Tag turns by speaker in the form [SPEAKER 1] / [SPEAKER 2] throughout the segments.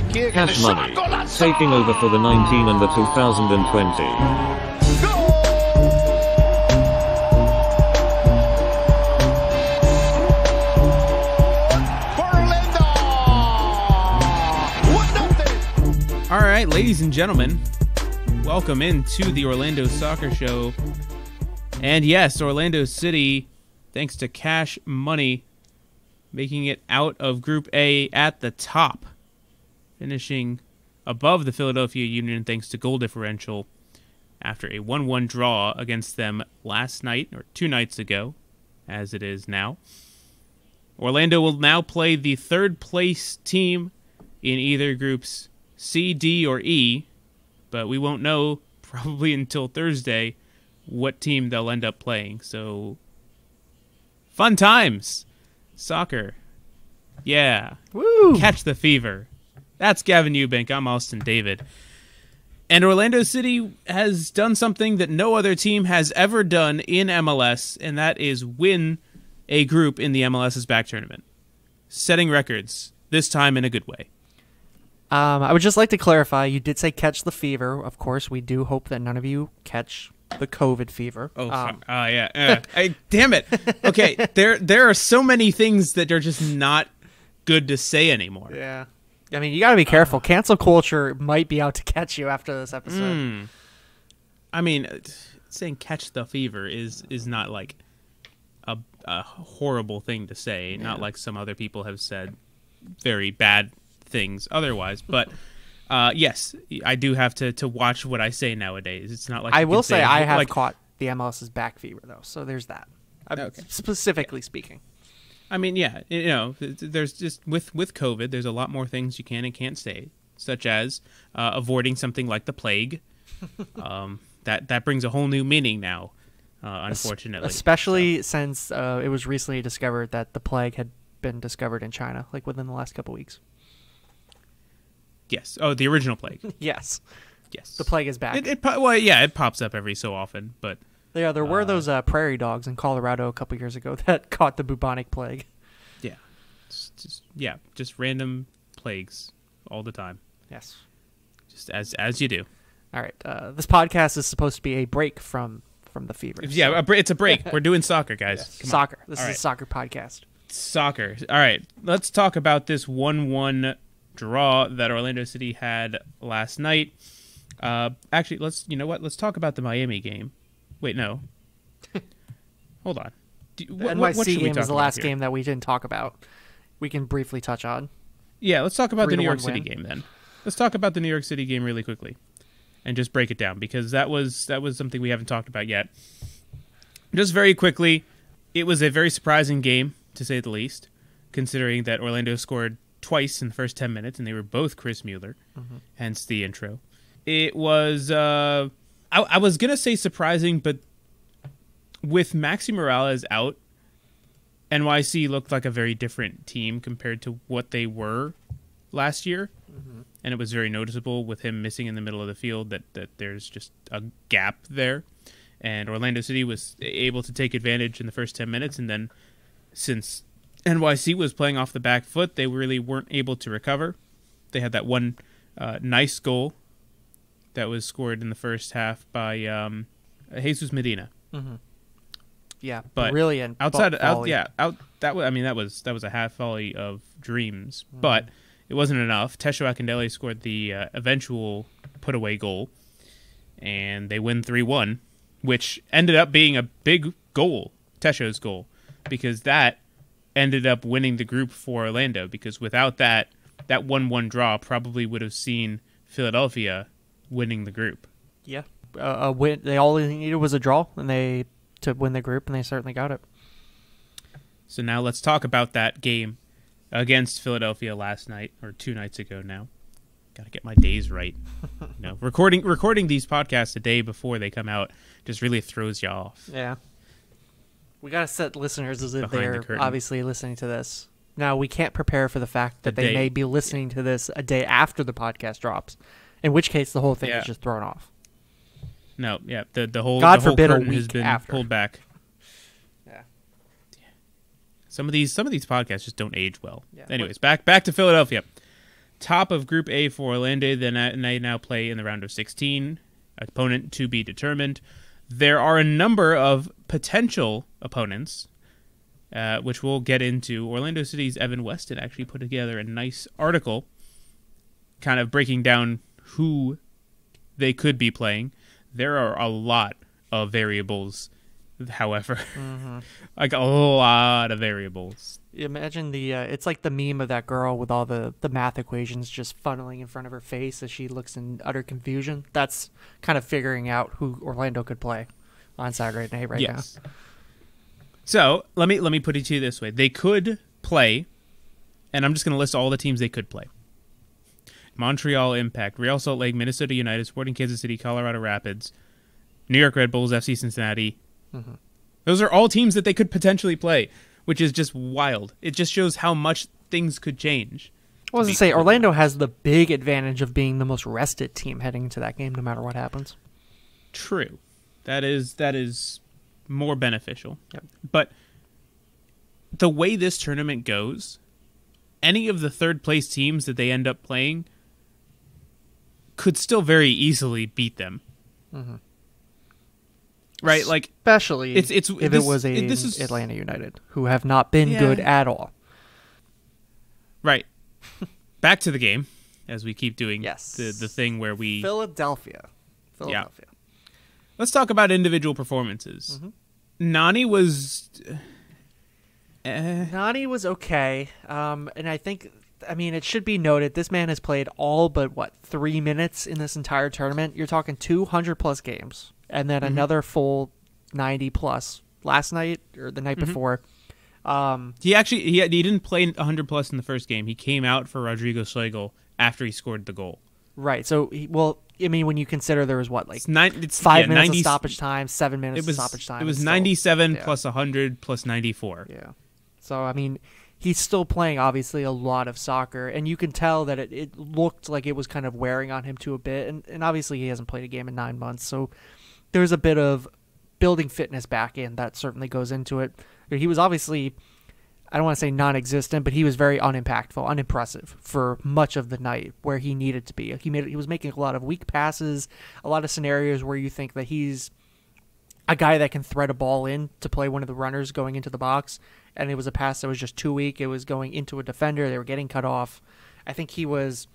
[SPEAKER 1] Cash Money, taking over for the 19 and the 2020.
[SPEAKER 2] All right, ladies and gentlemen, welcome into the Orlando Soccer Show. And yes, Orlando City, thanks to Cash Money, making it out of Group A at the top, finishing above the Philadelphia Union thanks to goal differential after a 1-1 draw against them last night, or 2 nights ago, as it is now. Orlando will now play the third place team in either groups C, D, or E, but we won't know probably until Thursday what team they'll end up playing. So, fun times. Soccer. Yeah.
[SPEAKER 3] Woo!
[SPEAKER 2] Catch the fever. That's Gavin Ewbank. I'm Austin David. And Orlando City has done something that no other team has ever done in MLS, and that is win a group in the MLS's back tournament. Setting records, this time in a good way.
[SPEAKER 3] I would just like to clarify, you did say catch the fever. Of course, we do hope that none of you catch the COVID fever.
[SPEAKER 2] Oh, yeah. Damn it. Okay, there are so many things that are just not good to say anymore.
[SPEAKER 3] Yeah. I mean, you got to be careful. Cancel culture might be out to catch you after this episode.
[SPEAKER 2] I mean, saying catch the fever is not like a horrible thing to say. Yeah. Not like some other people have said very bad things otherwise, but yes, I do have to watch what I say nowadays. It's not like
[SPEAKER 3] I will say I have caught the MLS's back fever though, so there's that.
[SPEAKER 2] Okay.
[SPEAKER 3] Specifically speaking. I
[SPEAKER 2] mean, yeah, there's just with COVID, there's a lot more things you can and can't say, such as avoiding something like the plague. That brings a whole new meaning now, unfortunately.
[SPEAKER 3] Especially since it was recently discovered that the plague had been discovered in China, like within the last couple weeks.
[SPEAKER 2] Yes. Oh, the original plague.
[SPEAKER 3] Yes.
[SPEAKER 2] Yes.
[SPEAKER 3] The plague is back.
[SPEAKER 2] It pops up every so often, but
[SPEAKER 3] yeah, there were those prairie dogs in Colorado a couple years ago that caught the bubonic plague.
[SPEAKER 2] Yeah. Just random plagues all the time.
[SPEAKER 3] Yes.
[SPEAKER 2] Just as you do.
[SPEAKER 3] All right. This podcast is supposed to be a break from the fever.
[SPEAKER 2] Yeah, it's a break. We're doing soccer, guys.
[SPEAKER 3] Yes. Soccer. This is a soccer podcast.
[SPEAKER 2] Soccer. All right. Let's talk about this 1-1 draw that Orlando City had last night. Actually, let's talk about the Miami game. Wait, no. Hold on.
[SPEAKER 3] The NYC game is the last game that we didn't talk about. We can briefly touch on.
[SPEAKER 2] Yeah, let's talk about the New York City game then. Let's talk about the New York City game really quickly and just break it down, because that was something we haven't talked about yet. Just very quickly, it was a very surprising game, to say the least, considering that Orlando scored twice in the first 10 minutes, and they were both Chris Mueller, hence the intro. It was, I was going to say surprising, but with Maxi Morales out, NYC looked like a very different team compared to what they were last year, and it was very noticeable with him missing in the middle of the field that there's just a gap there, and Orlando City was able to take advantage in the first 10 minutes, and then since NYC was playing off the back foot, they really weren't able to recover. They had that one nice goal that was scored in the first half by Jesus Medina.
[SPEAKER 3] Yeah,
[SPEAKER 2] but
[SPEAKER 3] brilliant.
[SPEAKER 2] That was a half volley of dreams, but it wasn't enough. Tesho Akindele scored the eventual put-away goal, and they win 3-1, which ended up being a big goal, Tesho's goal, because that ended up winning the group for Orlando, because without that 1-1 draw probably would have seen Philadelphia winning the group.
[SPEAKER 3] Yeah. A win. They all they needed was a draw to win the group, and they certainly got it.
[SPEAKER 2] So now let's talk about that game against Philadelphia last night, or 2 nights ago now. Got to get my days right. Recording these podcasts a day before they come out just really throws you off.
[SPEAKER 3] Yeah. We got to set listeners as if they're obviously listening to this. Now, we can't prepare for the fact that they may be listening to this a day after the podcast drops, in which case the whole thing is just thrown off.
[SPEAKER 2] No, yeah, the whole
[SPEAKER 3] God
[SPEAKER 2] the whole
[SPEAKER 3] forbid
[SPEAKER 2] curtain
[SPEAKER 3] a week
[SPEAKER 2] has been
[SPEAKER 3] after.
[SPEAKER 2] pulled back.
[SPEAKER 3] Yeah.
[SPEAKER 2] Some of these podcasts just don't age well.
[SPEAKER 3] Yeah.
[SPEAKER 2] Anyways, back to Philadelphia. top of Group A for Orlando. Then they now play in the round of 16. Opponent to be determined. There are a number of potential opponents, which we'll get into. Orlando City's Evan Weston actually put together a nice article kind of breaking down who they could be playing. There are a lot of variables, however. Like a lot of variables.
[SPEAKER 3] Imagine it's like the meme of that girl with all the math equations just funneling in front of her face as she looks in utter confusion. That's kind of figuring out who Orlando could play on Saturday night now.
[SPEAKER 2] So let me put it to you this way. They could play, and I'm just going to list all the teams they could play. Montreal Impact, Real Salt Lake, Minnesota United, Sporting Kansas City, Colorado Rapids, New York Red Bulls, FC Cincinnati. Those are all teams that they could potentially play, which is just wild. It just shows how much things could change.
[SPEAKER 3] I was going to say, Orlando has the big advantage of being the most rested team heading into that game, no matter what happens.
[SPEAKER 2] True. That is more beneficial.
[SPEAKER 3] Yep.
[SPEAKER 2] But the way this tournament goes, any of the third-place teams that they end up playing could still very easily beat them. Right, like
[SPEAKER 3] especially if it was Atlanta United, who have not been good at all.
[SPEAKER 2] Right. Back to the game, as we keep doing
[SPEAKER 3] yes.
[SPEAKER 2] the thing where we
[SPEAKER 3] Philadelphia.
[SPEAKER 2] Yeah. Let's talk about individual performances. Nani was
[SPEAKER 3] okay, and I think. I mean, it should be noted, this man has played all but, 3 minutes in this entire tournament? You're talking 200-plus games, and then another full 90-plus last night, or the night before.
[SPEAKER 2] He didn't play 100-plus in the first game. He came out for Rodrigo Schlegel after he scored the goal.
[SPEAKER 3] Right, so, when you consider there was, 5 minutes of stoppage time, 7 minutes of stoppage time.
[SPEAKER 2] It was 97 plus 100 plus 94.
[SPEAKER 3] Yeah. So, he's still playing, obviously, a lot of soccer, and you can tell that it looked like it was kind of wearing on him to a bit, and obviously he hasn't played a game in 9 months, so there's a bit of building fitness back in. That certainly goes into it. He was obviously, I don't want to say non-existent, but he was very unimpactful, unimpressive for much of the night where he needed to be. He was making a lot of weak passes, a lot of scenarios where you think that he's a guy that can thread a ball in to play one of the runners going into the box, and it was a pass that was just too weak. It was going into a defender. They were getting cut off. I think he was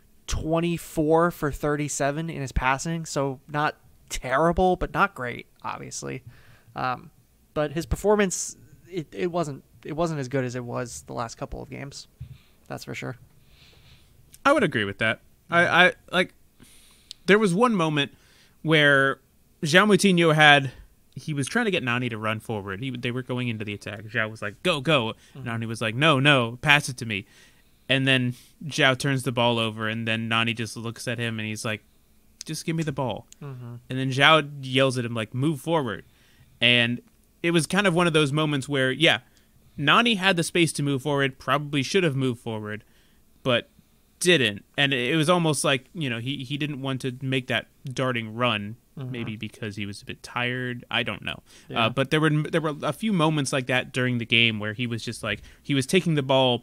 [SPEAKER 3] 24 for 37 in his passing, so not terrible, but not great, obviously. But his performance, it wasn't as good as it was the last couple of games. That's for sure.
[SPEAKER 2] I would agree with that. I like. There was one moment where João Moutinho he was trying to get Nani to run forward. They were going into the attack. João was like, go. Nani was like, no, pass it to me. And then João turns the ball over, and then Nani just looks at him, and he's like, just give me the ball. And then João yells at him, like, move forward. And it was kind of one of those moments where, Nani had the space to move forward, probably should have moved forward, but didn't. And it was almost like, he didn't want to make that darting run, maybe because he was a bit tired. I don't know. Yeah. But there were a few moments like that during the game where he was just like, he was taking the ball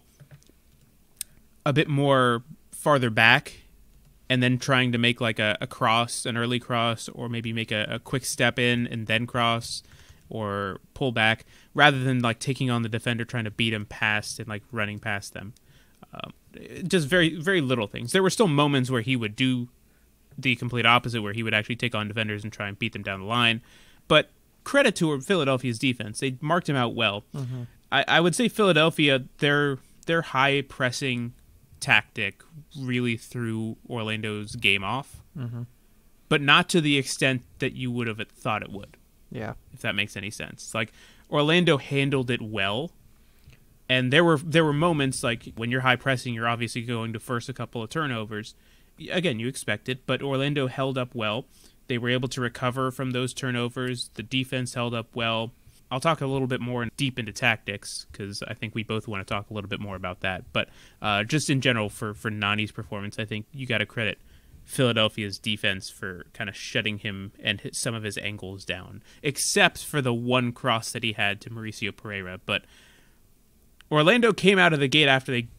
[SPEAKER 2] a bit more farther back and then trying to make like a cross, an early cross, or maybe make a quick step in and then cross or pull back, rather than like taking on the defender, trying to beat him past and like running past them. Just very, very little things. There were still moments where he would do the complete opposite, where he would actually take on defenders and try and beat them down the line. But credit to Philadelphia's defense. They marked him out well. I would say Philadelphia, their high pressing tactic really threw Orlando's game off, but not to the extent that you would have thought it would.
[SPEAKER 3] Yeah.
[SPEAKER 2] If that makes any sense. Like, Orlando handled it well. And there were moments, like, when you're high pressing, you're obviously going to force a couple of turnovers. Again, you expect it, but Orlando held up well. They were able to recover from those turnovers. The defense held up well. I'll talk a little bit more deep into tactics, because I think we both want to talk a little bit more about that. But just in general, for Nani's performance, I think you got to credit Philadelphia's defense for kind of shutting him and some of his angles down, except for the one cross that he had to Mauricio Pereira. But Orlando came out of the gate after they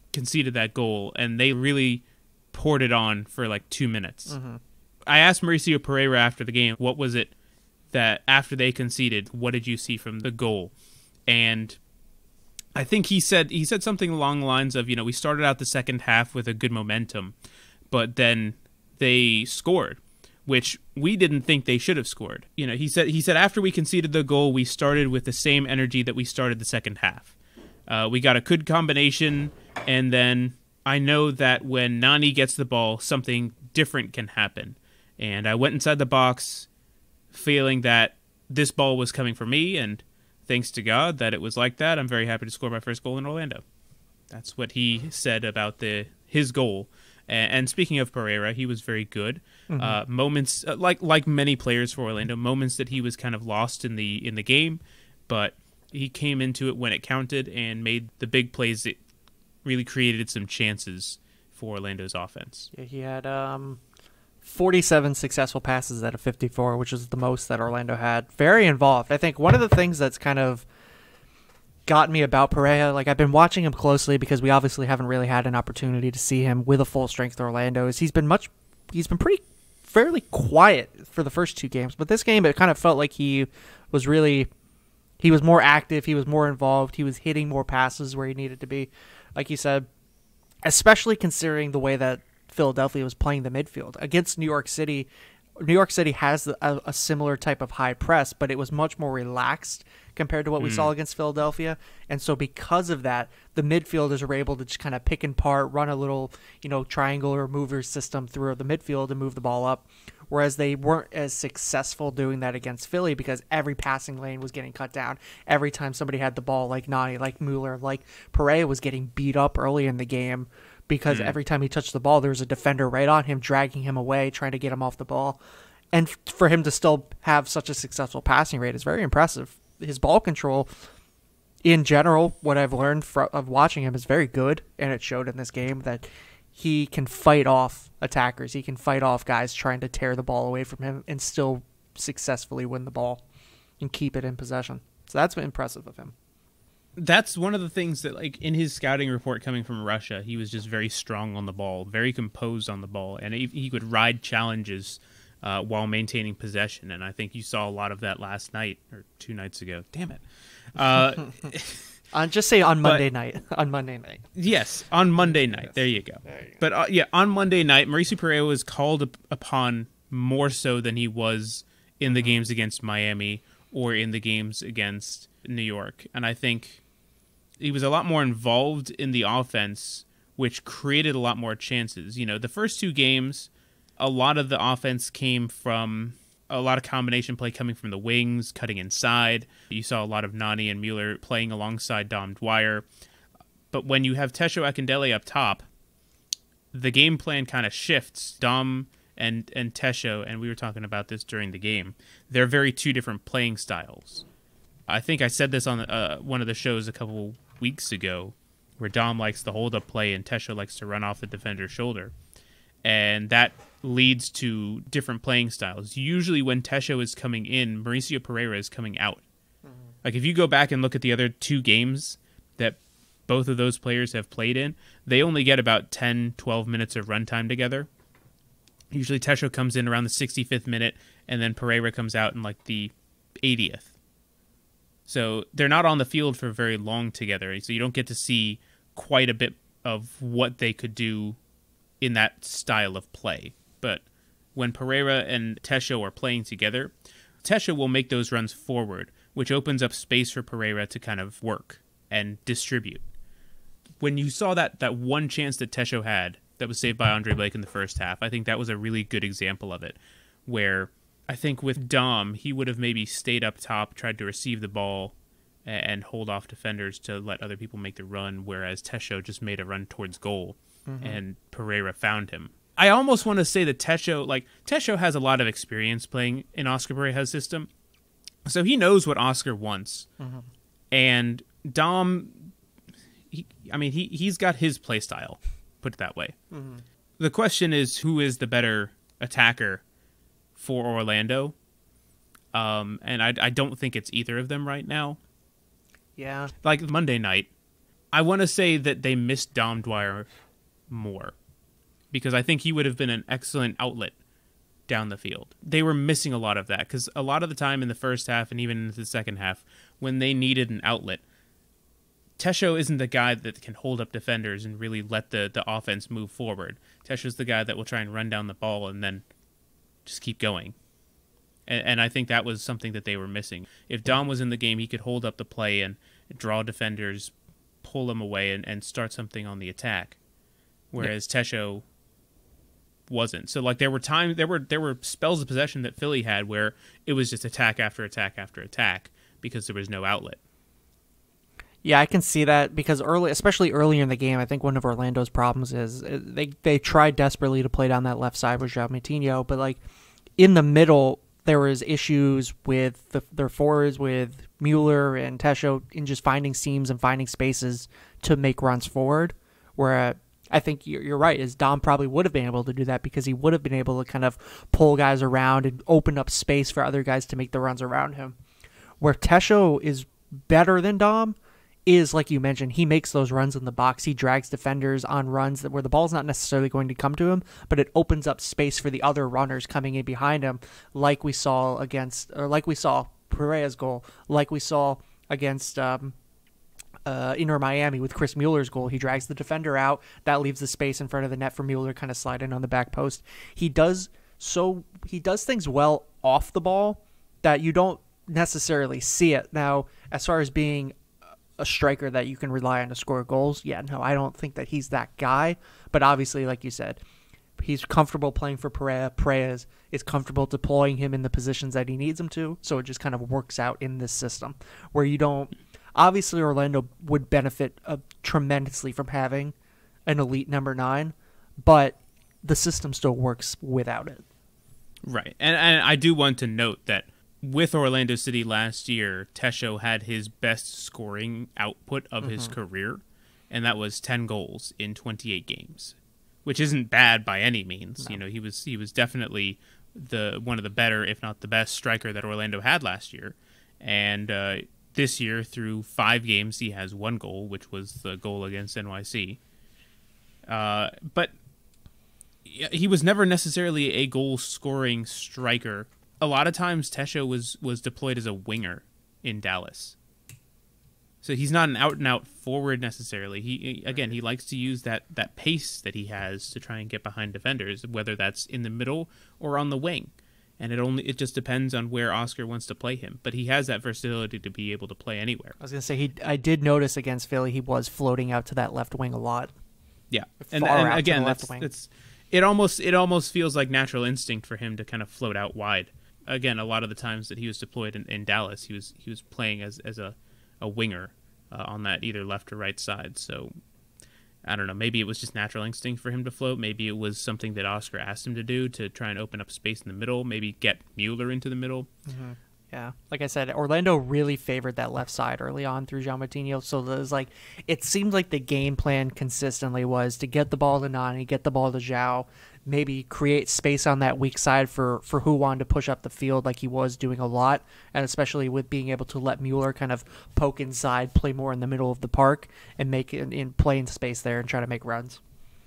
[SPEAKER 2] conceded that goal, and they really poured it on for like 2 minutes. I asked Mauricio Pereira after the game, what was it that after they conceded, what did you see from the goal? And I think he said something along the lines of, we started out the second half with a good momentum, but then they scored, which we didn't think they should have scored. He said after we conceded the goal, we started with the same energy that we started the second half. We got a good combination, and then I know that when Nani gets the ball, something different can happen. And I went inside the box feeling that this ball was coming for me, and thanks to God that it was like that. I'm very happy to score my first goal in Orlando. That's what he said about his goal. And speaking of Pereira, he was very good. Moments like many players for Orlando, moments that he was kind of lost in the game, but he came into it when it counted and made the big plays that really created some chances for Orlando's offense.
[SPEAKER 3] Yeah, he had 47 successful passes out of 54, which is the most that Orlando had. Very involved. I think one of the things that's kind of got me about Pereira, like I've been watching him closely because we obviously haven't really had an opportunity to see him with a full strength Orlando, is he's been fairly quiet for the first 2 games, but this game it kind of felt like he was more active, he was more involved, he was hitting more passes where he needed to be, like you said, especially considering the way that Philadelphia was playing the midfield against New York City. New York City has a similar type of high press, but it was much more relaxed compared to what we saw against Philadelphia. And so because of that, the midfielders were able to just kind of pick and part, run a little, triangle or mover system through the midfield and move the ball up. Whereas they weren't as successful doing that against Philly because every passing lane was getting cut down. Every time somebody had the ball, like Nani, like Mueller, like Pereira was getting beat up early in the game because every time he touched the ball, there was a defender right on him, dragging him away, trying to get him off the ball. And for him to still have such a successful passing rate is very impressive. His ball control, in general, what I've learned of watching him is very good, and it showed in this game that he can fight off attackers. He can fight off guys trying to tear the ball away from him and still successfully win the ball and keep it in possession. So that's impressive of him.
[SPEAKER 2] That's one of the things that, like, in his scouting report coming from Russia, he was just very strong on the ball, very composed on the ball, and he could ride challenges while maintaining possession. And I think you saw a lot of that last night, or 2 nights ago. Damn it.
[SPEAKER 3] Just say on Monday night. On Monday night.
[SPEAKER 2] Yes, on Monday night. Yes. There you go. But on Monday night, Mauricio Pereira was called upon more so than he was in the games against Miami or in the games against New York. And I think he was a lot more involved in the offense, which created a lot more chances. The first 2 games, a lot of the offense came from a lot of combination play coming from the wings, cutting inside. You saw a lot of Nani and Mueller playing alongside Dom Dwyer. But when you have Tesho Akindele up top, the game plan kind of shifts. Dom and Tesho, and we were talking about this during the game, they're very 2 different playing styles. I think I said this on one of the shows a couple weeks ago, where Dom likes the hold-up play and Tesho likes to run off the defender's shoulder. And that leads to different playing styles. Usually when Tesho is coming in, Mauricio Pereira is coming out. Like, if you go back and look at the other 2 games that both of those players have played in, they only get about 10, 12 minutes of runtime together. Usually Tesho comes in around the 65th minute, and then Pereira comes out in like the 80th. So they're not on the field for very long together, so you don't get to see quite a bit of what they could do in that style of play. But when Pereira and Tesho are playing together, Tesho will make those runs forward, which opens up space for Pereira to kind of work and distribute. When you saw that one chance that Tesho had that was saved by Andre Blake in the first half, I think that was a really good example of it, where I think with Dom, he would have maybe stayed up top, tried to receive the ball, and hold off defenders to let other people make the run, whereas Tesho just made a run towards goal, and Pereira found him. I almost want to say that Tesho has a lot of experience playing in Oscar Pereira's system, so he knows what Oscar wants. And Dom, he's got his play style, put it that way. The question is, who is the better attacker for Orlando? And I don't think it's either of them right now.
[SPEAKER 3] Yeah.
[SPEAKER 2] Like Monday night, I want to say that they missed Dom Dwyer more, because I think he would have been an excellent outlet down the field. They were missing a lot of that, because a lot of the time in the first half and even in the second half, when they needed an outlet, Tesho isn't the guy that can hold up defenders and really let the offense move forward. Tesho's the guy that will try and run down the ball and then just keep going. And I think that was something that they were missing. If Dom was in the game, he could hold up the play and draw defenders, pull them away, and start something on the attack. Whereas Tesho wasn't. So like there were spells of possession that Philly had where it was just attack after attack after attack because there was no outlet.
[SPEAKER 3] Yeah, I can see that, because especially earlier in the game, I think one of Orlando's problems is they tried desperately to play down that left side with João Moutinho, but like in the middle there was issues with their forwards, with Mueller and Tesho, in just finding seams and finding spaces to make runs forward, where I think you're right, is Dom probably would have been able to do that, because he would have been able to kind of pull guys around and open up space for other guys to make the runs around him. Where Tesho is better than Dom is, like you mentioned, he makes those runs in the box. He drags defenders on runs where the ball's not necessarily going to come to him, but it opens up space for the other runners coming in behind him, like we saw Pereira's goal, like we saw against Inter Miami with Chris Mueller's goal. He drags the defender out. That leaves the space in front of the net for Mueller kind of slide in on the back post. He does things well off the ball that you don't necessarily see it. Now, as far as being a striker that you can rely on to score goals, yeah, no, I don't think that he's that guy. But obviously, like you said, he's comfortable playing for Pereira. Pereira is comfortable deploying him in the positions that he needs him to. So it just kind of works out in this system where you don't. Obviously, Orlando would benefit tremendously from having an elite number 9, but the system still works without it.
[SPEAKER 2] Right. And I do want to note that with Orlando City last year, Tesho had his best scoring output of his career, and that was 10 goals in 28 games, which isn't bad by any means. No. You know, he was definitely one of the better, if not the best, striker that Orlando had last year. And this year, through 5 games, he has 1 goal, which was the goal against NYC. But he was never necessarily a goal-scoring striker. A lot of times, Tesho was deployed as a winger in Dallas. So he's not an out-and-out forward necessarily. He likes to use that pace that he has to try and get behind defenders, whether that's in the middle or on the wing. And it just depends on where Oscar wants to play him. But he has that versatility to be able to play anywhere.
[SPEAKER 3] I was going to say, I did notice against Philly he was floating out to that left wing a lot.
[SPEAKER 2] Yeah, and again, it almost feels like natural instinct for him to kind of float out wide. Again, a lot of the times that he was deployed in Dallas, he was playing as a winger on that either left or right side. So I don't know. Maybe it was just natural instinct for him to float. Maybe it was something that Oscar asked him to do to try and open up space in the middle. Maybe get Mueller into the middle.
[SPEAKER 3] Mm-hmm. Yeah, like I said, Orlando really favored that left side early on through João Moutinho. So it seemed like the game plan consistently was to get the ball to Nani, get the ball to João, maybe create space on that weak side for who wanted to push up the field like he was doing a lot, and especially with being able to let Mueller kind of poke inside, play more in the middle of the park, and play in space there and try to make runs.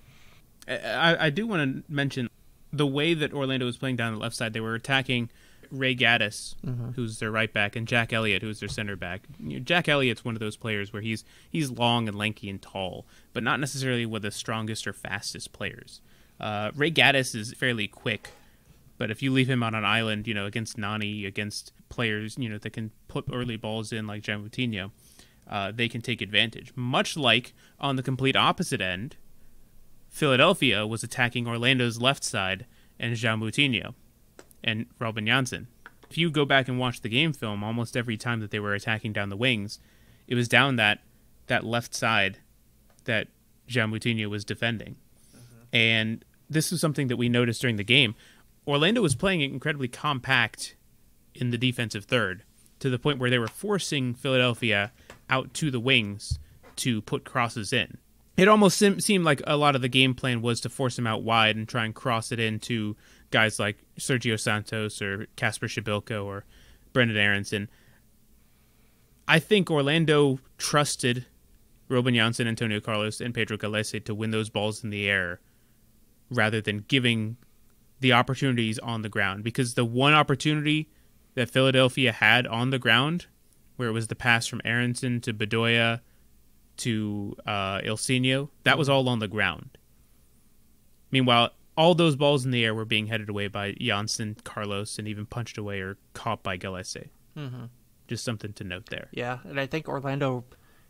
[SPEAKER 2] I do want to mention the way that Orlando was playing down the left side. They were attacking Ray Gaddis, who's their right back, and Jack Elliott, who's their center back. Jack Elliott's one of those players where he's long and lanky and tall, but not necessarily one of the strongest or fastest players. Ray Gaddis is fairly quick, but if you leave him on an island, against Nani, against players, that can put early balls in like João Moutinho, they can take advantage. Much like on the complete opposite end, Philadelphia was attacking Orlando's left side and João Moutinho and Robin Janssen. If you go back and watch the game film, almost every time that they were attacking down the wings, it was down that left side that João Moutinho was defending. And this was something that we noticed during the game. Orlando was playing incredibly compact in the defensive third, to the point where they were forcing Philadelphia out to the wings to put crosses in. It almost seemed like a lot of the game plan was to force him out wide and try and cross it into guys like Sergio Santos or Kasper Shibilko or Brendan Aronson. I think Orlando trusted Robin Janssen, Antonio Carlos, and Pedro Gallese to win those balls in the air rather than giving the opportunities on the ground. Because the one opportunity that Philadelphia had on the ground, where it was the pass from Aronson to Bedoya to Ilsinho, that was all on the ground. Meanwhile, all those balls in the air were being headed away by Janssen, Carlos, and even punched away or caught by Gallese. Mm-hmm. Just something to note there.
[SPEAKER 3] Yeah, and I think Orlando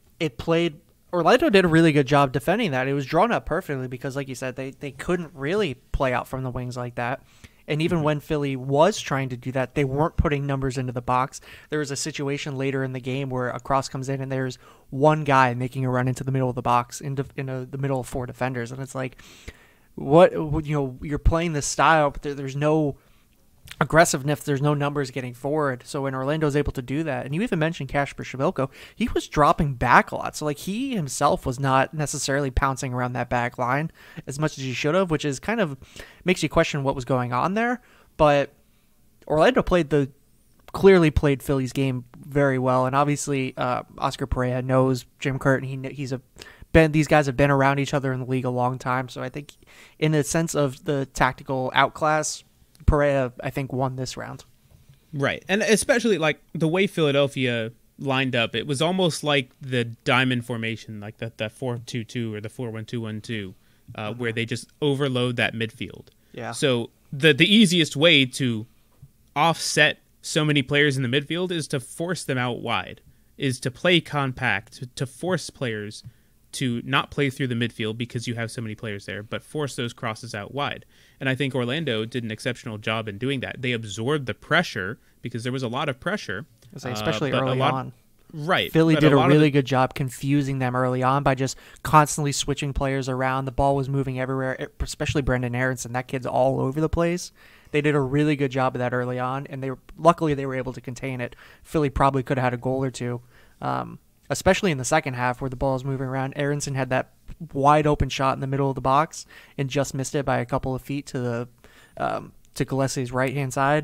[SPEAKER 3] did a really good job defending that. It was drawn up perfectly because, like you said, they couldn't really play out from the wings like that. And even when Philly was trying to do that, they weren't putting numbers into the box. There was a situation later in the game where a cross comes in and there's one guy making a run into the middle of the box, the middle of 4 defenders. And it's like, what, you're playing this style, but there's no aggressiveness, there's no numbers getting forward. So when Orlando's able to do that, and you even mentioned Kasper Schmeichel, he was dropping back a lot. So like he himself was not necessarily pouncing around that back line as much as he should have, which is kind of makes you question what was going on there. But Orlando clearly played Philly's game very well, and obviously Oscar Perea knows Jim Curtin. These guys have been around each other in the league a long time, so I think in the sense of the tactical outclass, Perea, I think, won this round.
[SPEAKER 2] Right. And especially like the way Philadelphia lined up, it was almost like the diamond formation, like that 4-2-2 or the 4-1-2-1-2, where they just overload that midfield. Yeah. So the easiest way to offset so many players in the midfield is to force them out wide, is to play compact, to force players to not play through the midfield because you have so many players there, but force those crosses out wide. And I think Orlando did an exceptional job in doing that. They absorbed the pressure because there was a lot of pressure.
[SPEAKER 3] Especially early on.
[SPEAKER 2] Right.
[SPEAKER 3] Philly did a really good job confusing them early on by just constantly switching players around. The ball was moving everywhere, especially Brendan Aronson. That kid's all over the place. They did a really good job of that early on, and luckily they were able to contain it. Philly probably could have had a goal or two. Especially in the second half where the ball is moving around. Aronson had that wide open shot in the middle of the box and just missed it by a couple of feet to Gillese's right-hand side.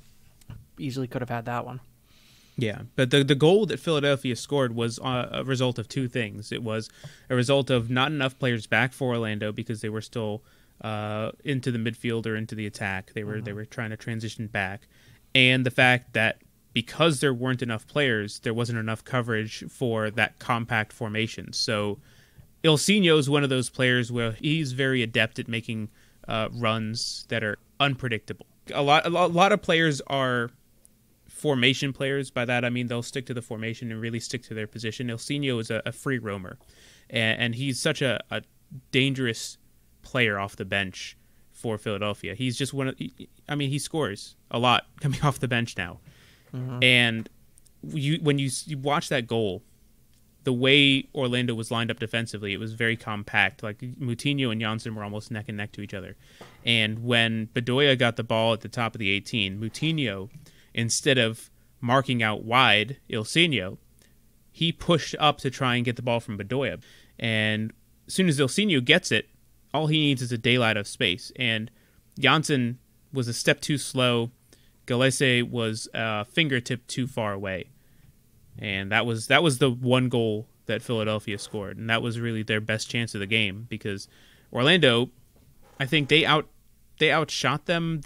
[SPEAKER 3] Easily could have had that one.
[SPEAKER 2] Yeah, but the goal that Philadelphia scored was a result of two things. It was a result of not enough players back for Orlando because they were still into the midfield or into the attack. They were trying to transition back. And the fact that because there weren't enough players, there wasn't enough coverage for that compact formation. So Ilsinho is one of those players where he's very adept at making runs that are unpredictable. A lot of players are formation players. By that I mean they'll stick to the formation and really stick to their position. Ilsinho is a free roamer, and he's such a dangerous player off the bench for Philadelphia. He's just he scores a lot coming off the bench now. Mm-hmm. And when you watch that goal, the way Orlando was lined up defensively, it was very compact. Like Moutinho and Janssen were almost neck and neck to each other. And when Bedoya got the ball at the top of the 18, Moutinho, instead of marking out wide Ilsinho, he pushed up to try and get the ball from Bedoya. And as soon as Ilsinho gets it, all he needs is a daylight of space. And Janssen was a step too slow. Gallese was a fingertip too far away. And that was the one goal that Philadelphia scored. And that was really their best chance of the game because Orlando, I think they outshot them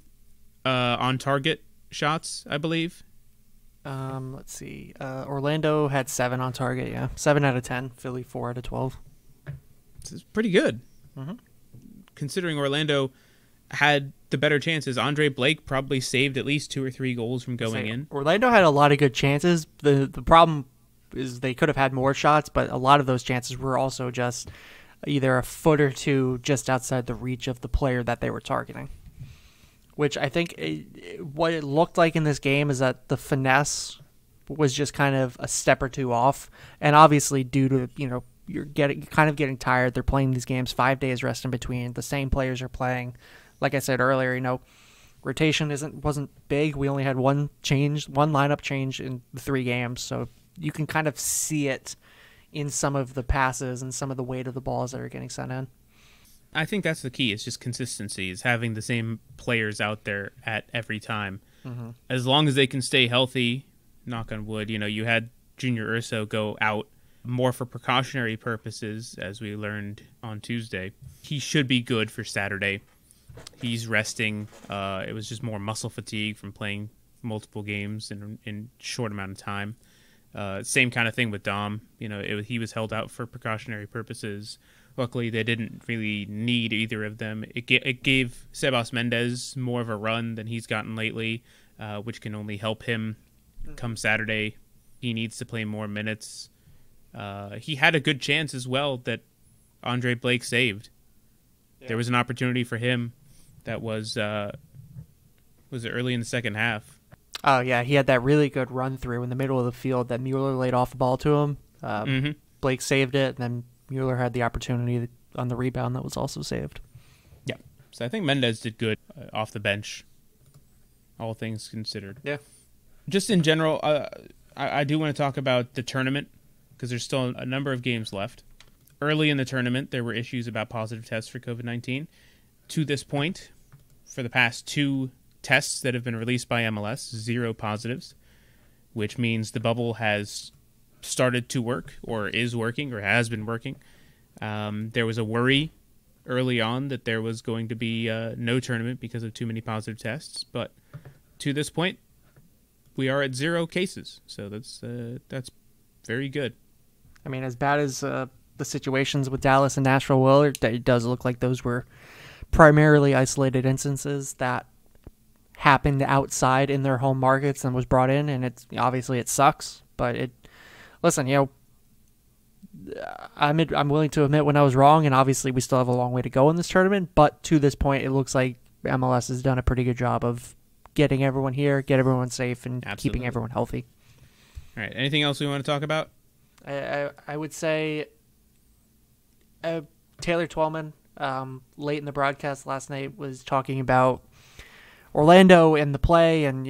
[SPEAKER 2] on target shots, I believe.
[SPEAKER 3] Let's see. Orlando had 7 on target, yeah. 7 out of 10. Philly 4 out of 12.
[SPEAKER 2] It's pretty good. Mm-hmm. Considering Orlando had the better chances. Andre Blake probably saved at least 2 or 3 goals from going in.
[SPEAKER 3] Orlando had a lot of good chances. The problem is they could have had more shots, but a lot of those chances were also just either a foot or two just outside the reach of the player that they were targeting. Which I think what it looked like in this game is that the finesse was just kind of a step or two off. And obviously due to, you're kind of getting tired. They're playing these games 5 days rest in between. The same players are playing. Like I said earlier, rotation wasn't big. We only had one lineup change in the 3 games, so you can kind of see it in some of the passes and some of the weight of the balls that are getting sent in.
[SPEAKER 2] I think that's the key. It's just consistency. Is having the same players out there at every time. Mm-hmm. As long as they can stay healthy, knock on wood. You had Junior Urso go out more for precautionary purposes, as we learned on Tuesday. He should be good for Saturday. He's resting. It was just more muscle fatigue from playing multiple games in short amount of time. Same kind of thing with Dom. He was held out for precautionary purposes. Luckily, they didn't really need either of them. It gave Sebas Mendez more of a run than he's gotten lately, which can only help him come Saturday. He needs to play more minutes. He had a good chance as well that Andre Blake saved. Yeah. There was an opportunity for him that was it early in the second half?
[SPEAKER 3] Oh, yeah. He had that really good run through in the middle of the field that Mueller laid off the ball to him. Blake saved it, and then Mueller had the opportunity on the rebound that was also saved.
[SPEAKER 2] Yeah. So I think Mendez did good off the bench, all things considered.
[SPEAKER 3] Yeah.
[SPEAKER 2] Just in general, I do want to talk about the tournament because there's still a number of games left. Early in the tournament, there were issues about positive tests for COVID-19. To this point, for the past 2 tests that have been released by MLS, 0 positives, which means the bubble has started to work or is working or has been working. There was a worry early on that there was going to be no tournament because of too many positive tests, but to this point, we are at 0 cases, so that's very good.
[SPEAKER 3] I mean, as bad as the situations with Dallas and Nashville were, it does look like those were primarily isolated instances that happened outside in their home markets and was brought in, and it's obviously it sucks. But listen, I'm willing to admit when I was wrong, and obviously we still have a long way to go in this tournament. But to this point, it looks like MLS has done a pretty good job of getting everyone here, get everyone safe, and keeping everyone healthy.
[SPEAKER 2] All right. Anything else we want to talk about?
[SPEAKER 3] I would say Taylor Twellman, late in the broadcast last night, was talking about Orlando and the play and,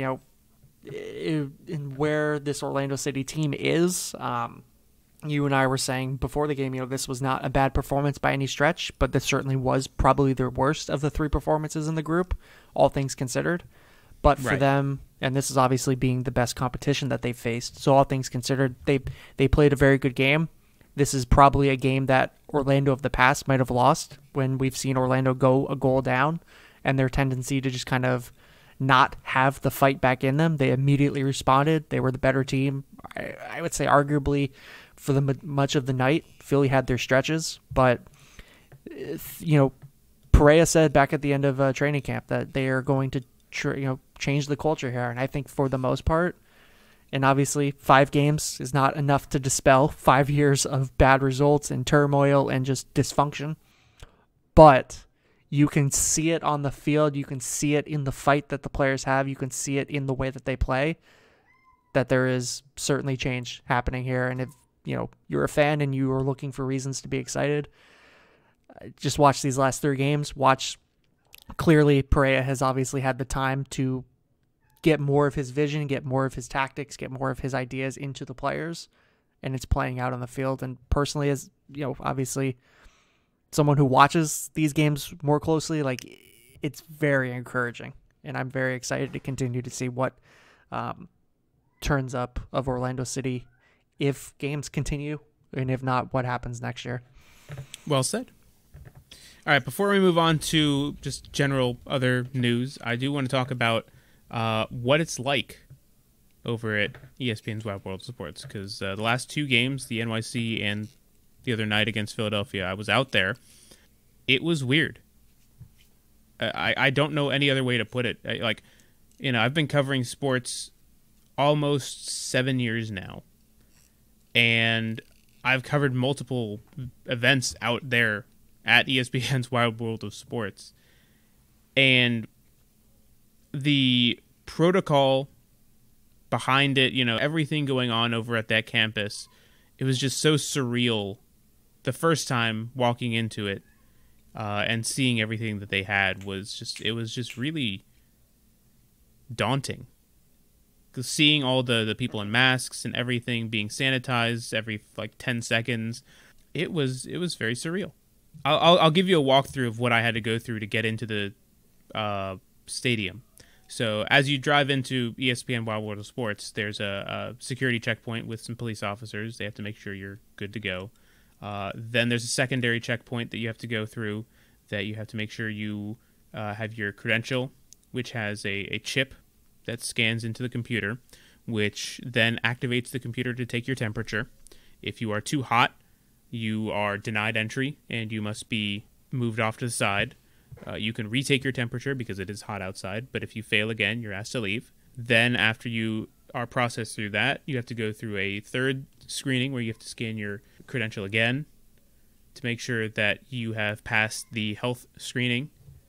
[SPEAKER 3] in where this Orlando City team is. You and I were saying before the game, this was not a bad performance by any stretch, but this certainly was probably their worst of the 3 performances in the group, all things considered. But for them, and this is obviously being the best competition that they've faced, so all things considered, they played a very good game. This is probably a game that Orlando of the past might have lost when we've seen Orlando go a goal down and their tendency to just kind of not have the fight back in them. They immediately responded. They were the better team. I would say arguably for much of the night. Philly had their stretches, but Perea said back at the end of training camp that they are going to change the culture here, and I think for the most part, and obviously 5 games is not enough to dispel 5 years of bad results and turmoil and just dysfunction, but you can see it on the field, you can see it in the fight that the players have, you can see it in the way that they play, that there is certainly change happening here. And if you're a fan and you are looking for reasons to be excited, just watch these last 3 games. Clearly, Perea has obviously had the time to get more of his vision, get more of his tactics, get more of his ideas into the players, and it's playing out on the field. And personally, as obviously someone who watches these games more closely, it's very encouraging, and I'm very excited to continue to see what turns up of Orlando City if games continue, and if not, what happens next year.
[SPEAKER 2] Well said. All right, before we move on to just general other news, I do want to talk about what it's like over at ESPN's Wild World of Sports, because the last 2 games, the NYC and the other night against Philadelphia, I was out there. It was weird. I don't know any other way to put it. I've been covering sports almost 7 years now, and I've covered multiple events out there at ESPN's Wild World of Sports, and the protocol behind it, everything going on over at that campus, it was just so surreal the first time walking into it, and seeing everything that they had was just really daunting. Seeing all the people in masks and everything being sanitized every 10 seconds, it was very surreal. I'll give you a walkthrough of what I had to go through to get into the stadium. So as you drive into ESPN Wild World of Sports, there's a security checkpoint with some police officers. They have to make sure you're good to go. Then there's a secondary checkpoint that you have to go through, that you have to make sure you have your credential, which has a chip that scans into the computer, which then activates the computer to take your temperature. If you are too hot, you are denied entry, and you must be moved off to the side. You can retake your temperature because it is hot outside, but if you fail again, you're asked to leave. Then after you are processed through that, you have to go through a third screening where you have to scan your credential again to make sure that you have passed the health screening.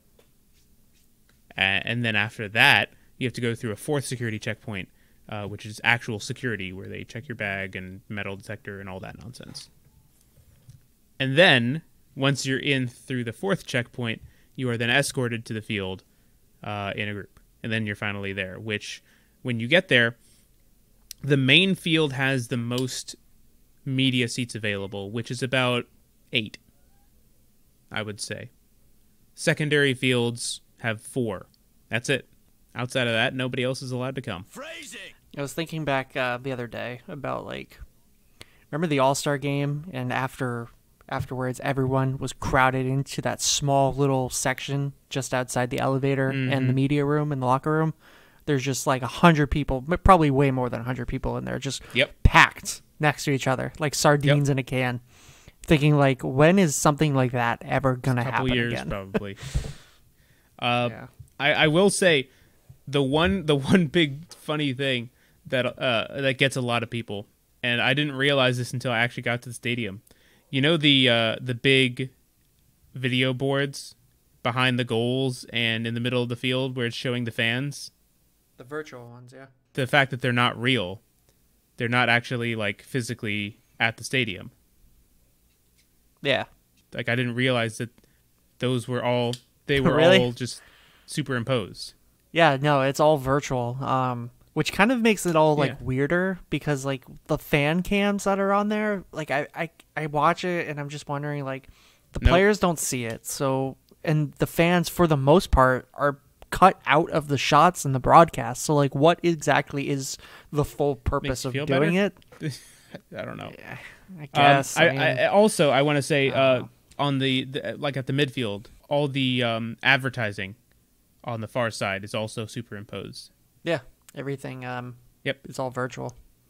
[SPEAKER 2] And then after that, you have to go through a fourth security checkpoint, which is actual security, where they check your bag and metal detector and all that nonsense. And then, once you're in through the fourth checkpoint, you are then escorted to the field in a group. And then you're finally there, which, when you get there, the main field has the most media seats available, which is about 8, I would say. Secondary fields have 4. That's it. Outside of that, nobody else is allowed to come.
[SPEAKER 3] Phrasing. I was thinking back the other day about, like, remember the All-Star game, and afterwards everyone was crowded into that small little section just outside the elevator and the media room and the locker room. There's just like 100 people, probably way more than 100 people in there, just packed next to each other, like sardines in a can. Thinking, like, when is something like that ever gonna happen again?
[SPEAKER 2] A couple years, probably. I will say, the one big funny thing that gets a lot of people, and I didn't realize this until I actually got to the stadium. You know the big video boards behind the goals and in the middle of the field where it's showing the fans?
[SPEAKER 3] The virtual ones, yeah.
[SPEAKER 2] The fact that they're not real. They're not actually, like, physically at the stadium.
[SPEAKER 3] Yeah.
[SPEAKER 2] Like, I didn't realize that those were all... They were
[SPEAKER 3] really?
[SPEAKER 2] all just superimposed.
[SPEAKER 3] Yeah, no, it's all virtual. Which kind of makes it all, like, weirder, because, like, the fan cams that are on there, like, I watch it and I'm just wondering, like, the players don't see it, so, and the fans, for the most part, are cut out of the shots and the broadcast, so, like, what exactly is the full purpose of doing it?
[SPEAKER 2] I don't know.
[SPEAKER 3] Yeah, I guess.
[SPEAKER 2] I also, I want to say, on the, like, at the midfield, all the advertising on the far side is also superimposed.
[SPEAKER 3] Yeah. Everything is all virtual.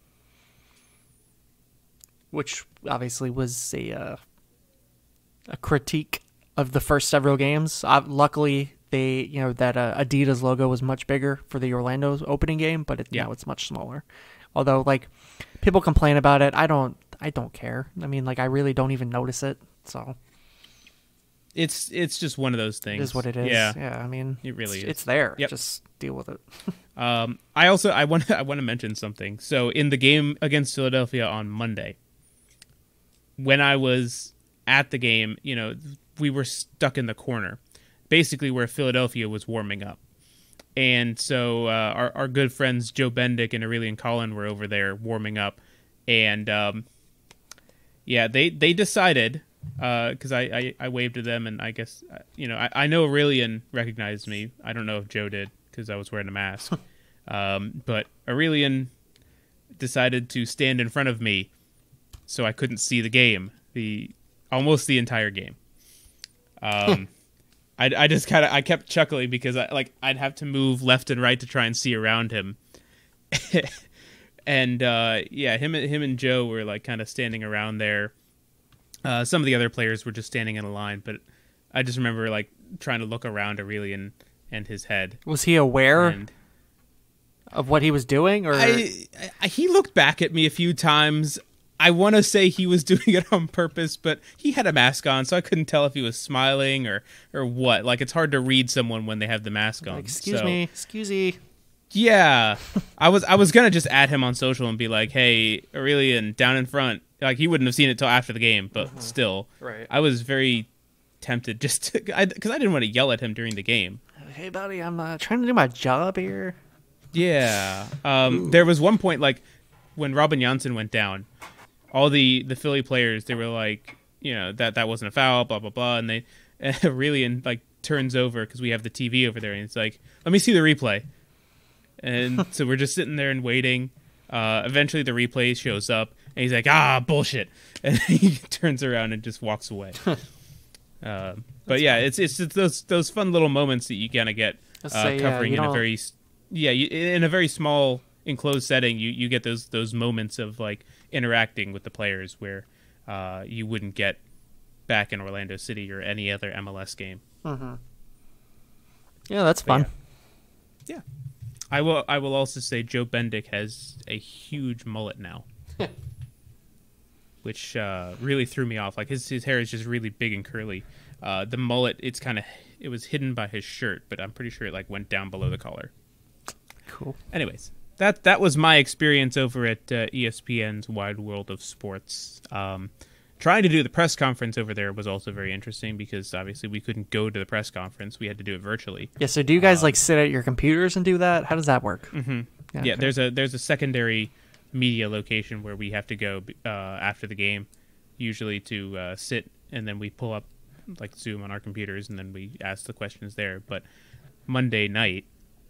[SPEAKER 3] Which obviously was a critique of the first several games. Luckily, that Adidas logo was much bigger for the Orlando's opening game, but now it's much smaller. Although, like, people complain about it, I don't care. I mean, like, I really don't even notice it. So
[SPEAKER 2] it's just one of those things.
[SPEAKER 3] It is what it is. Yeah. I mean,
[SPEAKER 2] it really is.
[SPEAKER 3] It's there. Yep. Just deal with it.
[SPEAKER 2] I want to mention something. So in the game against Philadelphia on Monday, when I was at the game, we were stuck in the corner, basically where Philadelphia was warming up. And so our good friends Joe Bendick and Aurelian Collin were over there warming up. And they decided, because I waved to them, and I guess, I know Aurelian recognized me. I don't know if Joe did, because I was wearing a mask. But Aurelian decided to stand in front of me so I couldn't see the game, almost the entire game. I just I kept chuckling because I'd have to move left and right to try and see around him. And him and Joe were like kind of standing around there. Some of the other players were just standing in a line, but I just remember like trying to look around Aurelian and his head.
[SPEAKER 3] Was he aware of what he was doing, or
[SPEAKER 2] he looked back at me a few times? I want to say he was doing it on purpose, but he had a mask on, so I couldn't tell if he was smiling or what. Like, it's hard to read someone when they have the mask on.
[SPEAKER 3] Like, excuse me.
[SPEAKER 2] Yeah, I was gonna just add him on social and be like, "Hey, Aurelian, down in front." Like, he wouldn't have seen it till after the game, but still,
[SPEAKER 3] right.
[SPEAKER 2] I was very tempted just because I didn't want to yell at him during the game.
[SPEAKER 3] Hey, buddy, I'm trying to do my job here.
[SPEAKER 2] Yeah. There was one point, like, when Robin Janssen went down, all the Philly players, they were like, that wasn't a foul, blah, blah, blah. And Aurelian, like, turns over because we have the TV over there. And it's like, let me see the replay. And so we're just sitting there and waiting. Eventually the replay shows up, and he's like, bullshit. And he turns around and just walks away. But yeah, it's just those fun little moments that you kind of get covering in a very in a very small enclosed setting. You get those moments of like interacting with the players where you wouldn't get back in Orlando City or any other MLS game.
[SPEAKER 3] Mm-hmm. Yeah, that's fun.
[SPEAKER 2] Yeah. I will also say Joe Bendick has a huge mullet now. Which really threw me off. Like his hair is just really big and curly. The mullet, it was hidden by his shirt, but I'm pretty sure it like went down below the collar.
[SPEAKER 3] Cool.
[SPEAKER 2] Anyways, that was my experience over at ESPN's Wide World of Sports. Trying to do the press conference over there was also very interesting because obviously we couldn't go to the press conference. We had to do it virtually.
[SPEAKER 3] Yeah, so do you guys like sit at your computers and do that? How does that work?
[SPEAKER 2] Mm-hmm. Yeah, okay. There's a secondary media location where we have to go after the game, usually to sit, and then we pull up like Zoom on our computers, and then we ask the questions there. But Monday night,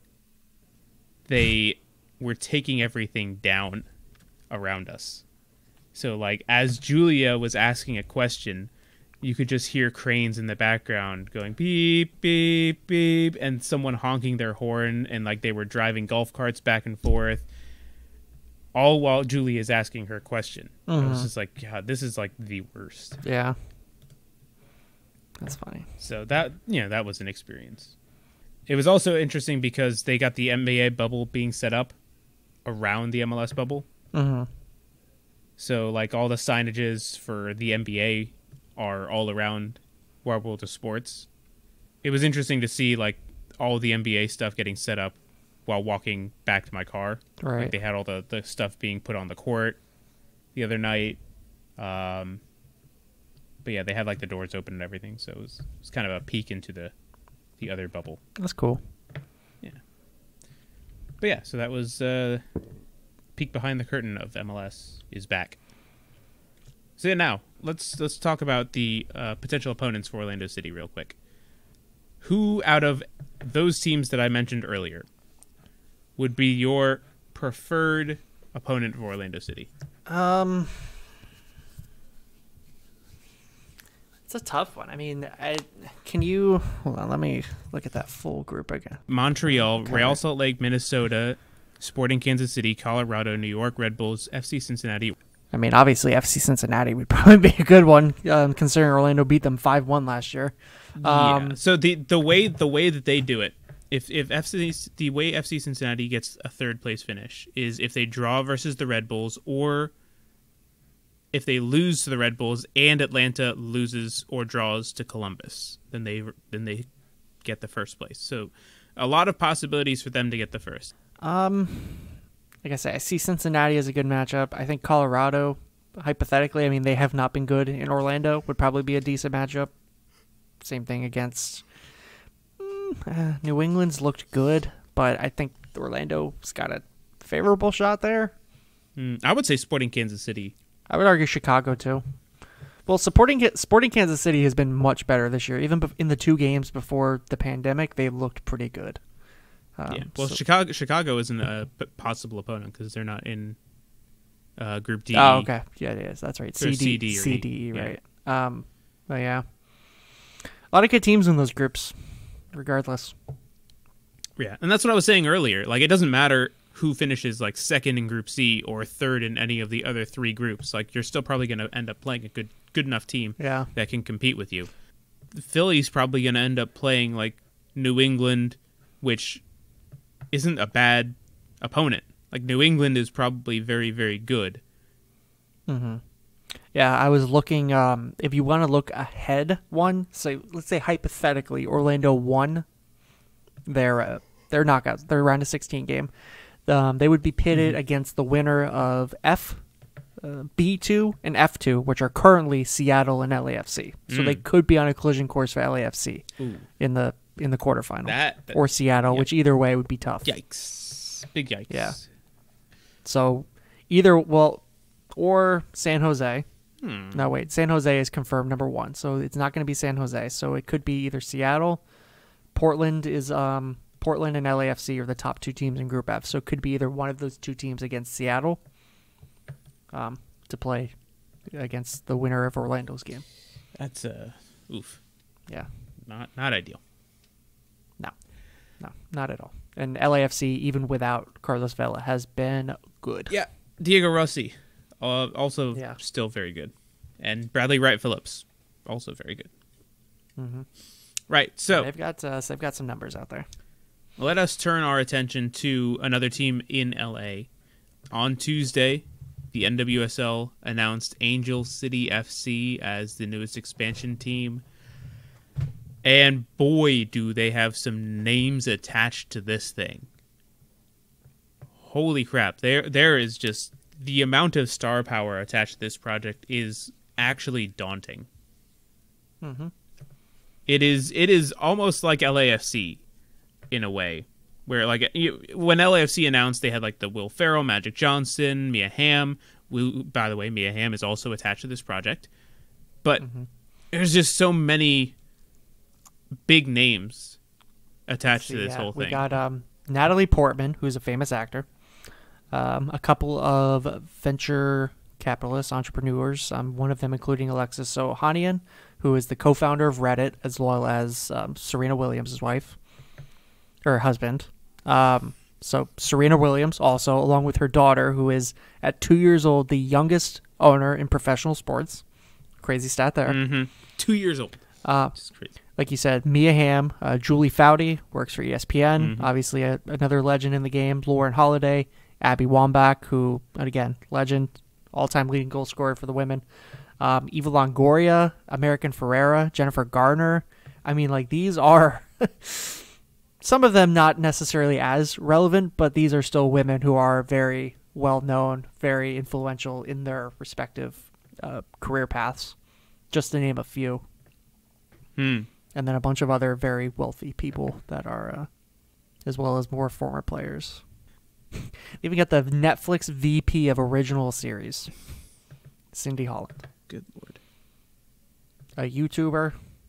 [SPEAKER 2] they were taking everything down around us. So, like, as Julia was asking a question, you could just hear cranes in the background going beep, beep, beep, and someone honking their horn, and, like, they were driving golf carts back and forth, all while Julia is asking her question.
[SPEAKER 3] Mm-hmm.
[SPEAKER 2] I was just like, God, this is, like, the worst.
[SPEAKER 3] Yeah. That's funny.
[SPEAKER 2] So that was an experience. It was also interesting because they got the NBA bubble being set up around the MLS bubble.
[SPEAKER 3] Mm-hmm.
[SPEAKER 2] So, like, all the signages for the NBA are all around World of Sports. It was interesting to see, like, all the NBA stuff getting set up while walking back to my car.
[SPEAKER 3] Right.
[SPEAKER 2] Like, they had all the stuff being put on the court the other night. But, yeah, they had, like, the doors open and everything. So it was kind of a peek into the other bubble.
[SPEAKER 3] That's cool.
[SPEAKER 2] Yeah. But, yeah, so that was... peek behind the curtain of MLS is back. So yeah, now let's talk about the potential opponents for Orlando City real quick. Who out of those teams that I mentioned earlier would be your preferred opponent for Orlando City?
[SPEAKER 3] It's a tough one. I mean, can you hold on? Let me look at that full group again.
[SPEAKER 2] Montreal, okay. Real Salt Lake, Minnesota, Sporting Kansas City, Colorado, New York, Red Bulls, FC Cincinnati.
[SPEAKER 3] I mean, obviously, FC Cincinnati would probably be a good one, considering Orlando beat them 5-1 last year.
[SPEAKER 2] Yeah. So the way that they do it, if the way FC Cincinnati gets a third place finish is if they draw versus the Red Bulls, or if they lose to the Red Bulls and Atlanta loses or draws to Columbus, then they get the first place. So a lot of possibilities for them to get the first.
[SPEAKER 3] Like I say, I see Cincinnati as a good matchup. I think Colorado, hypothetically, I mean, they have not been good in Orlando, would probably be a decent matchup. Same thing against New England's looked good, but I think Orlando's got a favorable shot there.
[SPEAKER 2] I would say Sporting Kansas City.
[SPEAKER 3] I would argue Chicago, too. Well, Sporting Kansas City has been much better this year. Even in the 2 games before the pandemic, they looked pretty good.
[SPEAKER 2] Yeah. Well, so Chicago isn't a possible opponent because they're not in Group D.
[SPEAKER 3] Oh, okay. Yeah, it is. That's right.
[SPEAKER 2] CD,
[SPEAKER 3] right. But yeah, a lot of good teams in those groups, regardless.
[SPEAKER 2] Yeah, and that's what I was saying earlier. Like, it doesn't matter who finishes like second in Group C or third in any of the other 3 groups. Like, you're still probably going to end up playing a good enough team that can compete with you. Philly's probably going to end up playing like New England, which isn't a bad opponent. Like, New England is probably very, very good.
[SPEAKER 3] Mm-hmm. Yeah, I was looking, if you want to look ahead one, so let's say hypothetically Orlando won their knockouts, their round of 16 game. They would be pitted against the winner of B2 and F2, which are currently Seattle and LAFC. So they could be on a collision course for LAFC in the quarterfinal, or Seattle, which either way would be tough.
[SPEAKER 2] Yikes. Big yikes.
[SPEAKER 3] Yeah. So or San Jose. No, wait. San Jose is confirmed number 1, so it's not going to be San Jose. So it could be either Seattle. Portland is Portland and LAFC are the top 2 teams in Group F, so it could be either one of those 2 teams against Seattle to play against the winner of Orlando's game.
[SPEAKER 2] That's oof.
[SPEAKER 3] Yeah.
[SPEAKER 2] Not ideal.
[SPEAKER 3] No, not at all. And LAFC, even without Carlos Vela, has been good.
[SPEAKER 2] Yeah, Diego Rossi, also still very good. And Bradley Wright Phillips, also very good.
[SPEAKER 3] Mm-hmm.
[SPEAKER 2] Right, so
[SPEAKER 3] they've got some numbers out there.
[SPEAKER 2] Let us turn our attention to another team in LA. On Tuesday, the NWSL announced Angel City FC as the newest expansion team. And boy, do they have some names attached to this thing. Holy crap. There is just the amount of star power attached to this project is actually daunting.
[SPEAKER 3] Mm-hmm.
[SPEAKER 2] It is almost like LAFC in a way, where like when LAFC announced, they had like the Will Ferrell, Magic Johnson, Mia Hamm. By the way, Mia Hamm is also attached to this project, but there's just so many big names attached to this whole thing.
[SPEAKER 3] We got Natalie Portman, who's a famous actor, a couple of venture capitalists, entrepreneurs, one of them including Alexis Ohanian, who is the co-founder of Reddit, as well as Serena Williams' wife, or husband. So Serena Williams also, along with her daughter, who is at 2 years old, the youngest owner in professional sports. Crazy stat there.
[SPEAKER 2] Mm-hmm. 2 years old. Just crazy.
[SPEAKER 3] Like you said, Mia Hamm, Julie Foudy, works for ESPN, obviously another legend in the game. Lauren Holiday, Abby Wambach, who, again, legend, all-time leading goal scorer for the women. Eva Longoria, American Ferrera, Jennifer Garner. I mean, like, these are some of them not necessarily as relevant, but these are still women who are very well-known, very influential in their respective career paths, just to name a few. And then a bunch of other very wealthy people that are, as well as more former players. They even got the Netflix VP of Original Series, Cindy Holland.
[SPEAKER 2] Good Lord.
[SPEAKER 3] A YouTuber,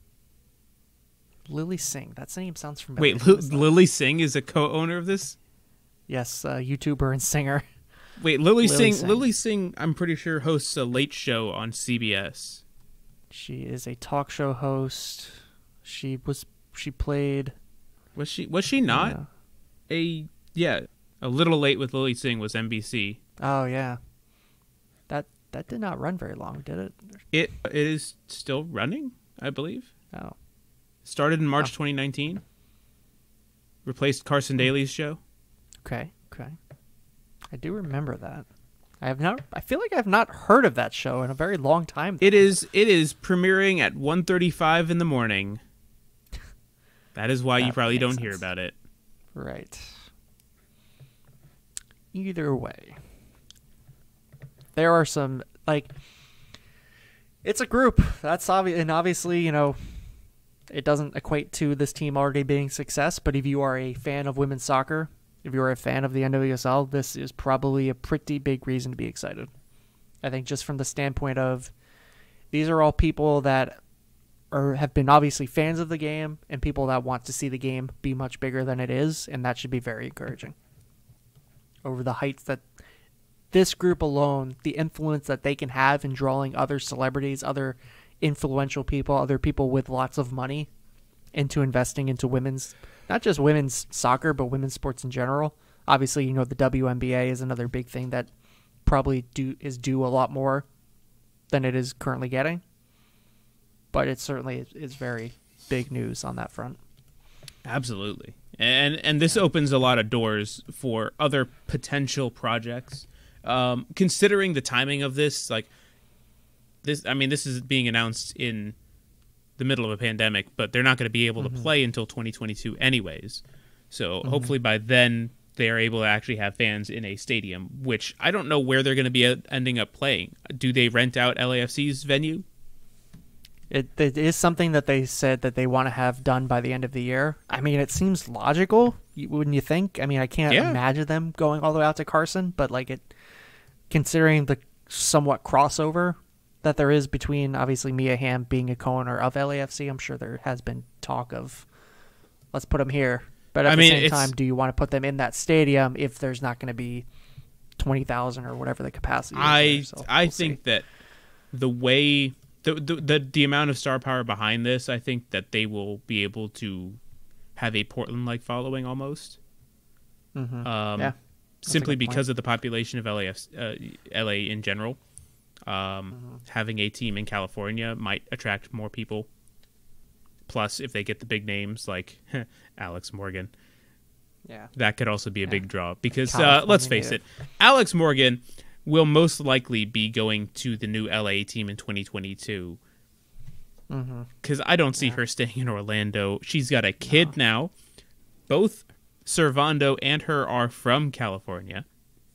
[SPEAKER 3] Lily Singh. That name sounds familiar.
[SPEAKER 2] Wait, Lily Singh is a co-owner of this?
[SPEAKER 3] Yes, YouTuber and singer.
[SPEAKER 2] Wait, Lily Singh, I'm pretty sure hosts a late show on CBS.
[SPEAKER 3] She is a talk show host. She played. Was
[SPEAKER 2] she not? A Little Late with Lily Singh was NBC.
[SPEAKER 3] Oh yeah. That did not run very long, did it?
[SPEAKER 2] It is still running, I believe.
[SPEAKER 3] Oh. Started
[SPEAKER 2] in March 2019. Replaced Carson Daly's show.
[SPEAKER 3] Okay. I do remember that. I feel like I've not heard of that show in a very long time.
[SPEAKER 2] It is premiering at 1:35 in the morning. That is why you probably don't hear about it.
[SPEAKER 3] Right. Either way, there are some, like, it's a group. That's obvious, and obviously, it doesn't equate to this team already being success, but if you are a fan of women's soccer, if you're a fan of the NWSL, this is probably a pretty big reason to be excited. I think just from the standpoint of, these are all people that have been obviously fans of the game and people that want to see the game be much bigger than it is, and that should be very encouraging. Over the heights that this group alone, the influence that they can have in drawing other celebrities, other influential people, other people with lots of money into investing into women's, not just women's soccer, but women's sports in general. Obviously, the WNBA is another big thing that probably is due a lot more than it is currently getting. But it certainly is very big news on that front.
[SPEAKER 2] Absolutely. And this opens a lot of doors for other potential projects. Considering the timing of this, this is being announced in the middle of a pandemic, but they're not going to be able to play until 2022 anyways. So hopefully by then they are able to actually have fans in a stadium, which I don't know where they're going to be ending up playing. Do they rent out LAFC's venue?
[SPEAKER 3] It is something that they said that they want to have done by the end of the year. I mean, it seems logical, wouldn't you think? I mean, I can't imagine them going all the way out to Carson, but considering the somewhat crossover that there is between, obviously, Mia Hamm being a co-owner of LAFC, I'm sure there has been talk of, let's put them here. But at the same time, do you want to put them in that stadium if there's not going to be 20,000 or whatever the capacity is?
[SPEAKER 2] I think that the way the amount of star power behind this, I think that they will be able to have a Portland-like following almost.
[SPEAKER 3] Yeah.
[SPEAKER 2] Simply because of the population of LA in general. Having a team in California might attract more people. Plus, if they get the big names like Alex Morgan, that could also be a big draw. Because let's face it, Alex Morgan will most likely be going to the new LA team in 2022. Because I don't see her staying in Orlando. She's got a kid now. Both Servando and her are from California.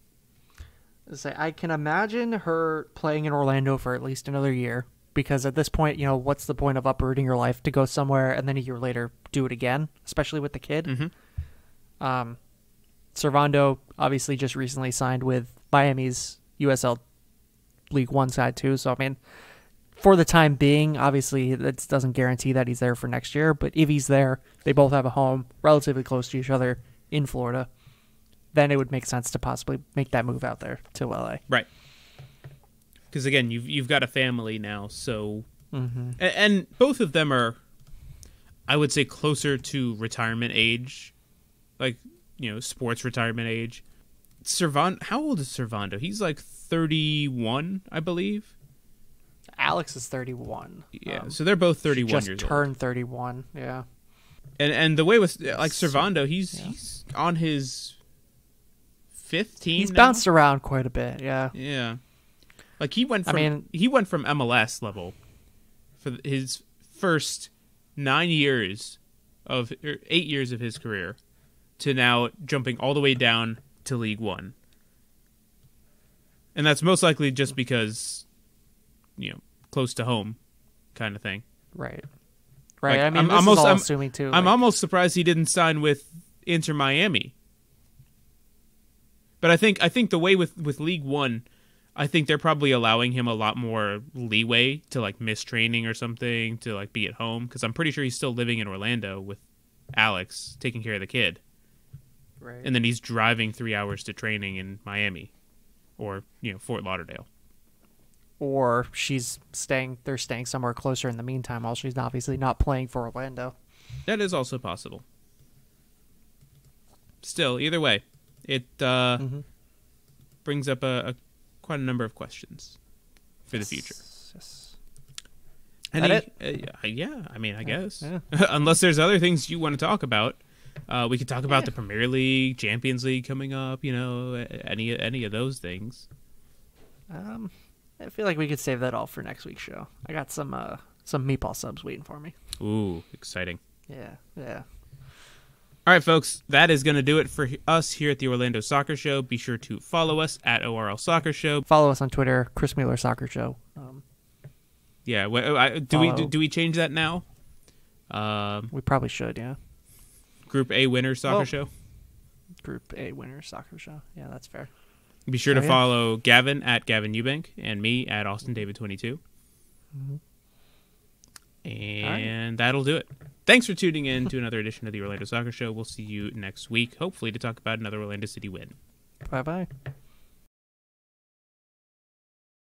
[SPEAKER 3] I can imagine her playing in Orlando for at least another year, because at this point, what's the point of uprooting your life to go somewhere and then a year later do it again, especially with the kid? Servando obviously just recently signed with Miami's USL League One side too, so I mean, for the time being, obviously that doesn't guarantee that he's there for next year, but if he's there, they both have a home relatively close to each other in Florida, then it would make sense to possibly make that move out there to LA.
[SPEAKER 2] Right. Because again, you've got a family now, so and both of them are, I would say, closer to retirement age, like sports retirement age. Servando, how old is Servando? He's like 31, I believe.
[SPEAKER 3] Alex is 31.
[SPEAKER 2] Yeah, so they're both 31 years old.
[SPEAKER 3] Just turned 31. Yeah.
[SPEAKER 2] And the way with like Servando, he's on his 15.
[SPEAKER 3] He's bounced around quite a bit. Yeah.
[SPEAKER 2] Yeah. Like he went from MLS level for his first 8 years of his career to now jumping all the way down to League One. And that's most likely just because close to home kind of thing.
[SPEAKER 3] Right.
[SPEAKER 2] Like,
[SPEAKER 3] I mean, I'm assuming too.
[SPEAKER 2] I'm almost surprised he didn't sign with Inter Miami. But I think the way with League One, I think they're probably allowing him a lot more leeway to like miss training or something, to like be at home, because I'm pretty sure he's still living in Orlando with Alex taking care of the kid.
[SPEAKER 3] Right.
[SPEAKER 2] And then he's driving 3 hours to training in Miami or Fort Lauderdale.
[SPEAKER 3] Or they're staying somewhere closer in the meantime while she's obviously not playing for Orlando.
[SPEAKER 2] That is also possible. Still, either way, it brings up quite a number of questions for the future.
[SPEAKER 3] Yes.
[SPEAKER 2] Yeah, I mean, I guess.
[SPEAKER 3] Yeah.
[SPEAKER 2] Unless there's other things you want to talk about. We could talk about the Premier League, Champions League coming up, any of those things.
[SPEAKER 3] I feel like we could save that all for next week's show. I got some meatball subs waiting for me.
[SPEAKER 2] Ooh, exciting.
[SPEAKER 3] Yeah.
[SPEAKER 2] All right, folks, that is going to do it for us here at the Orlando Soccer Show. Be sure to follow us at ORL Soccer Show.
[SPEAKER 3] Follow us on Twitter, Chris Mueller Soccer Show.
[SPEAKER 2] Do we change that now?
[SPEAKER 3] We probably should, yeah.
[SPEAKER 2] Group A Winner Soccer Show?
[SPEAKER 3] Group A Winner Soccer Show. Yeah, that's fair.
[SPEAKER 2] Be sure to follow Gavin at Gavin Ewbank and me at AustinDavid22. And that'll do it. Thanks for tuning in to another edition of the Orlando Soccer Show. We'll see you next week, hopefully to talk about another Orlando City win.
[SPEAKER 3] Bye-bye.